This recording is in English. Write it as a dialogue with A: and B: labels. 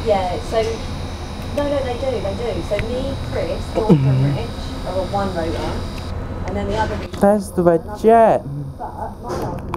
A: Yeah, so, no, they do. So me, Chris, North and Rich are on one rotor, and then the other...
B: There's the red jet.
A: But my